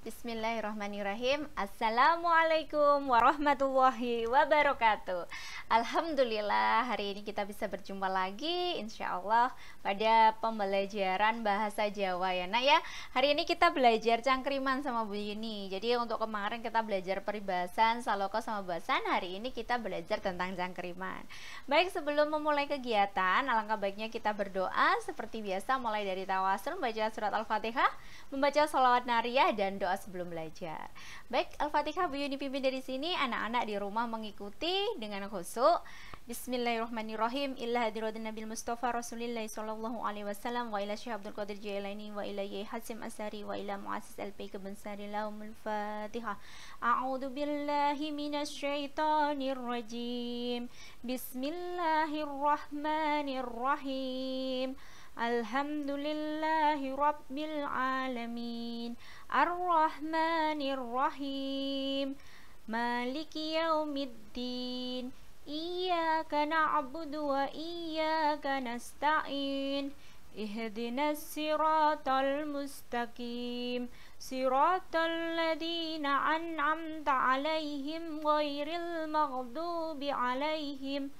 Bismillahirrahmanirrahim. Assalamualaikum warahmatullahi wabarakatuh. Alhamdulillah hari ini kita bisa berjumpa lagi insya Allah pada pembelajaran bahasa Jawa ya nak ya. Hari ini kita belajar cangkriman sama Bu Yuni. Jadi untuk kemarin kita belajar peribahasan, saloka sama bahasan. Hari ini kita belajar tentang cangkriman. Baik, sebelum memulai kegiatan alangkah baiknya kita berdoa seperti biasa, mulai dari tawasul, membaca surat Al-Fatihah, membaca sholawat nariyah dan doa sebelum belajar. Baik, Al-Fatihah Bu Yuni pimpin dari sini, anak-anak di rumah mengikuti dengan khusyuk. Bismillahirrahmanirrahim. Illa hadiratun Nabil Mustafa Rasulillah sallallahu alaihi wasallam wa ila Syekh Abdul Qadir Jailani wa ila Yai Hasim Asari wa ila Muassis Al-Baik Bensari lahumul Fatihah. A'udzu billahi minasy syaithanir rajim. Bismillahirrahmanirrahim. Alhamdulillahi Rabbil Alamin, Ar-Rahmanir Rahim, Maliki Yaumiddin, Iyyaka na'budu wa iyyaka nasta'in, Ihdinas siratal mustaqim, Siratal ladzina an'amta 'alaihim ghairil maghdubi 'alaihim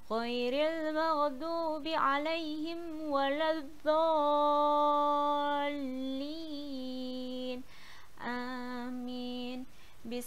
waladdallin. Amin.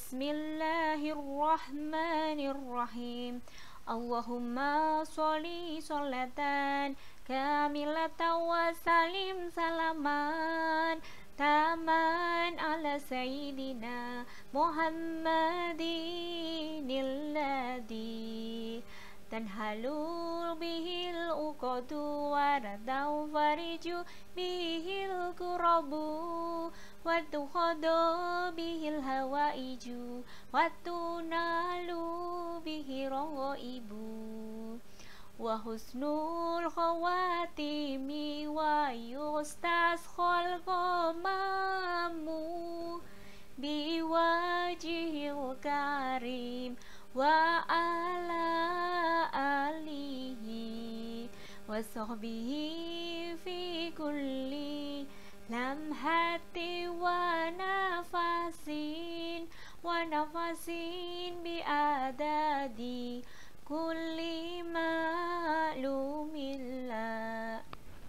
Bismillahirrahmanirrahim. Allahumma sholli sholatan kamilatan wa salim salaman taman ala sayyidina Muhammadin alladhi tanhalul bihil uqadu waradau fariju bihil kurabu watukhadu bihil hawaiju watunalu bihil ibu wa husnul khawatimi wa yustaskhal qamamu biwajihil karim wa ala alihi wa sahbihi fi kulli lamhati wa nafasin bi adadi kulli ma'lumillah.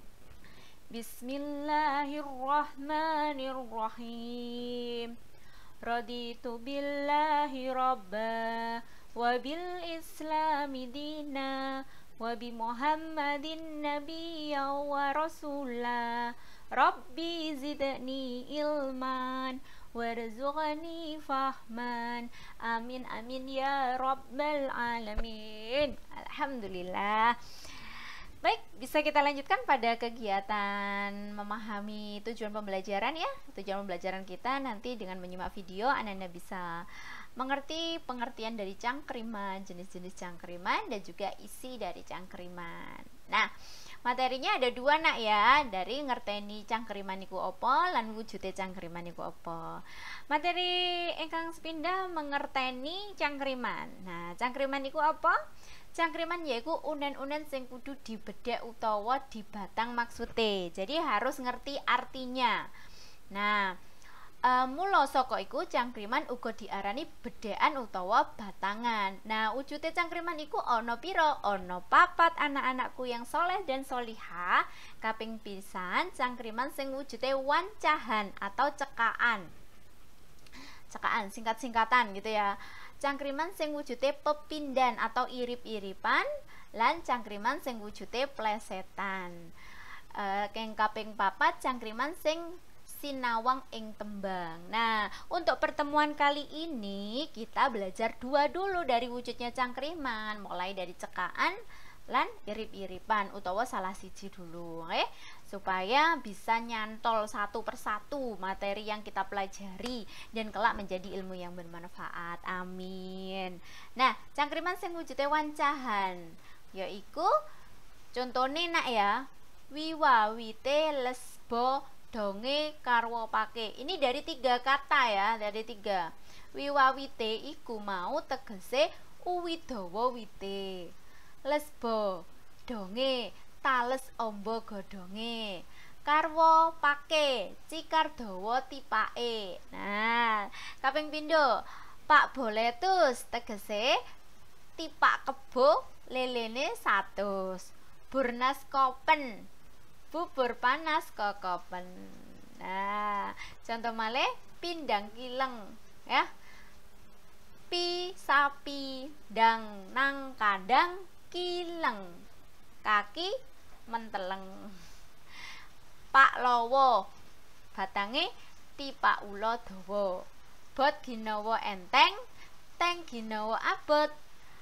Bismillahirrahmanirrahim. Raditu billahi rabba wa bil islami dina wa bi muhammadin nabiyya wa rasula. Rabbi zidni ilman warzuqni fahman. Amin amin ya rabbal alamin. Alhamdulillah. Baik, bisa kita lanjutkan pada kegiatan memahami tujuan pembelajaran ya. Tujuan pembelajaran kita nanti dengan menyimak video, anak-anak bisa mengerti pengertian dari cangkriman, jenis-jenis cangkriman, dan juga isi dari cangkriman. Nah, materinya ada dua nak ya, dari ngerteni cangkriman niku opo lan wujude cangkriman niku opo. Materi ingkang sepindah mengerteni cangkriman. Nah, cangkriman niku apa? Cangkriman yaiku unen-unen sing kudu dibedhek utawa dibatang maksude. Jadi harus ngerti artinya. Nah, mula saka iku cangkriman uga diarani bedhekan utawa batangan. Nah, wujude cangkriman iku ana pira? Ana 4 anak-anakku yang soleh dan solihah. Kaping pisan cangkriman sing wujude wancahan atau cekaan. Cekaan singkat-singkatan gitu ya. Cangkriman sing wujude pepindhan atau irip-iripan, lan cangkriman sing wujude plesetan. Keng kaping 4 cangkriman sing sinawang ing tembang. Nah, untuk pertemuan kali ini kita belajar dua dulu dari wujudnya cangkriman, mulai dari cekaan lan irip-iripan utawa salah siji dulu, supaya bisa nyantol satu persatu materi yang kita pelajari dan kelak menjadi ilmu yang bermanfaat. Amin. Nah, cangkriman sing wujude wancahan yaiku contone nak ya, wiwawite lesbo donge karwopake. Ini dari 3 kata ya, dari 3. Wiwawite iku mau tegese uwidawa wite. Lesbo donge tales ombo godhonge. karwo pake, cikar dawa tipake. Nah, kaping pindho, Pak Boletus tegese tipak kebo lelene 100. Burnas kopen, bubur panas kokopen. Nah, contoh malih pindang kileng ya. Pi sapi dang nang kadang kileng, kaki menteleng. Pak lowo batange tipak ula dawa, bot ginawa enteng, teng ginawa abot,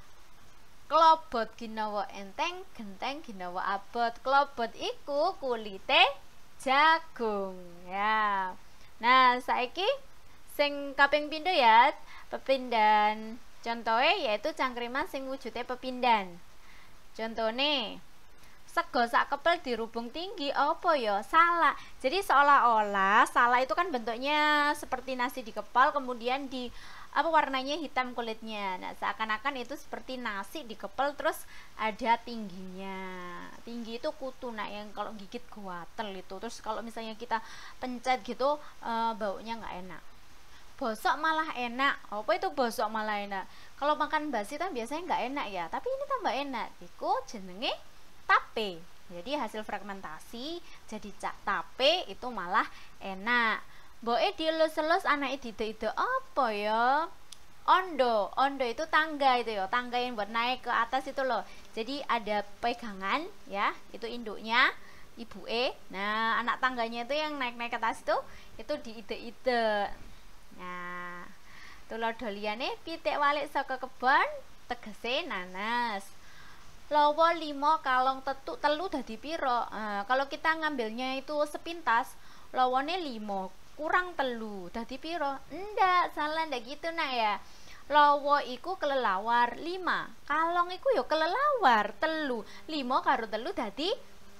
klobot ginawa enteng, genteng ginawa abot. Klobot iku kulite jagung ya. Nah, saiki sing kaping pindho ya, pepindhan. Contohe yaitu cangkriman sing wujude pepindhan. Contone sego sak kepel dirubung tinggi apa ya? Salak. Jadi seolah-olah salak itu kan bentuknya seperti nasi dikepal, kemudian di warnanya hitam kulitnya. Nah, seakan-akan itu seperti nasi dikepal terus ada tingginya. Tinggi itu kutu, nah yang kalau gigit gatel itu. Terus kalau misalnya kita pencet gitu baunya nggak enak. Bosok malah enak. Apa itu bosok malah enak? Kalau makan basi kan biasanya nggak enak ya, tapi ini tambah enak. Iku jenenge tape. Jadi hasil fragmentasi jadi cak tape itu malah enak. Boe dielus-elus anake dide-ide apa ya? Ondo. Ondo itu tangga itu ya, tangga yang buat naik ke atas itu loh. Jadi ada pegangan ya, itu induknya, ibuke. Nah, anak tangganya itu yang naik-naik ke atas itu diide-ide. Nah, tuladha-liyane pitik walik saka kebon tegese nanas. Lawa 5 kalong telu dadi pira? Kalau kita ngambilnya itu sepintas, lawane 5 kurang telu dadi pira? Ndak, salah ndak gitu nak ya. Lawa iku kelelawar 5, kalong iku ya kelelawar telu, 5 karo telu dadi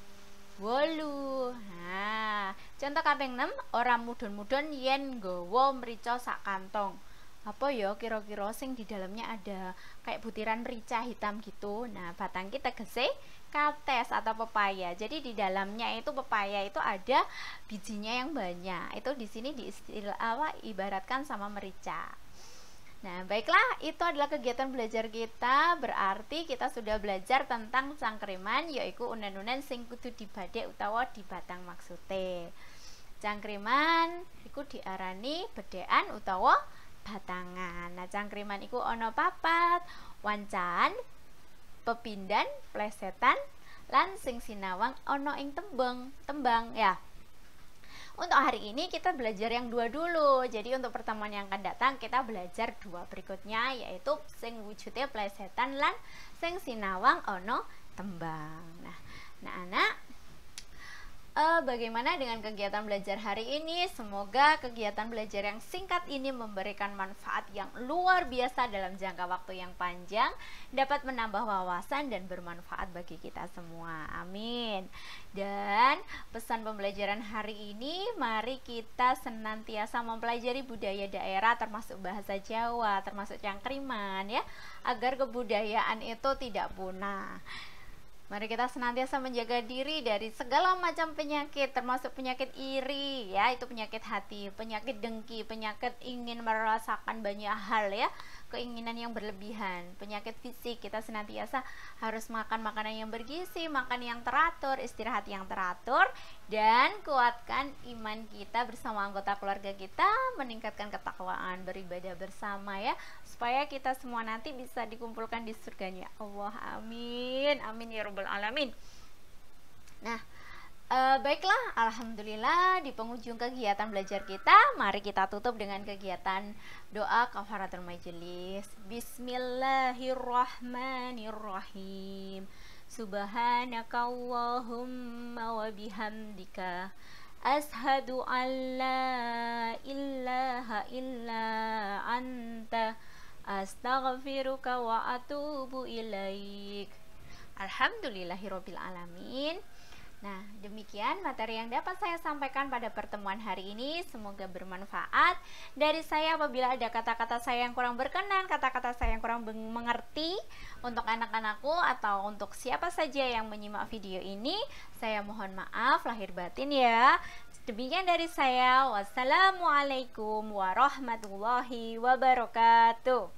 8. Nah, contoh kaping 6, ora mudhun-mudhun yen nggawa mrica sak kantong. Apa ya kira-kira sing di dalamnya ada kayak butiran merica hitam gitu. Nah, batang kita tegese kates atau pepaya. Jadi di dalamnya itu pepaya itu ada bijinya yang banyak. Itu di sini ibaratkan sama merica. Nah, baiklah, itu adalah kegiatan belajar kita. Berarti kita sudah belajar tentang cangkriman, yaitu unen-unen sing kudu dibadhek utawa dibatang maksude. Cangkriman iku diarani bedhekan utawa batangan. Nah, cangkriman iku ana 4, wancan, pepindhan, plesetan, lan sing sinawang ana ing tembang ya. Untuk hari ini kita belajar yang 2 dulu. Jadi untuk pertemuan yang akan datang kita belajar 2 berikutnya, yaitu sing wujude plesetan lan sing sinawang ana tembang. Nah, anak-anak, bagaimana dengan kegiatan belajar hari ini? Semoga kegiatan belajar yang singkat ini memberikan manfaat yang luar biasa dalam jangka waktu yang panjang, dapat menambah wawasan dan bermanfaat bagi kita semua. Amin. Dan pesan pembelajaran hari ini, mari kita senantiasa mempelajari budaya daerah termasuk bahasa Jawa, termasuk cangkriman ya, agar kebudayaan itu tidak punah. Mari kita senantiasa menjaga diri dari segala macam penyakit, termasuk penyakit iri ya, itu penyakit hati, penyakit dengki, penyakit ingin merasakan banyak hal ya, keinginan yang berlebihan, penyakit fisik. Kita senantiasa harus makan makanan yang bergizi, makan yang teratur, istirahat yang teratur, dan kuatkan iman kita bersama anggota keluarga kita, meningkatkan ketakwaan, beribadah bersama ya, supaya kita semua nanti bisa dikumpulkan di surganya Allah. Amin, amin ya rabbal alamin. Nah, baiklah, alhamdulillah di penghujung kegiatan belajar kita, mari kita tutup dengan kegiatan doa kafaratul majelis. Bismillahirrahmanirrahim. Subhanakallahumma wa bihamdika ashhadu an la ilaha illa anta astaghfiruka wa atubu ilaik. Alhamdulillahirabbil alamin. Nah, demikian materi yang dapat saya sampaikan pada pertemuan hari ini. Semoga bermanfaat. Dari saya, apabila ada kata-kata saya yang kurang berkenan, kata-kata saya yang kurang mengerti untuk anak-anakku atau untuk siapa saja yang menyimak video ini, saya mohon maaf lahir batin ya. Demikian dari saya. Wassalamualaikum warahmatullahi wabarakatuh.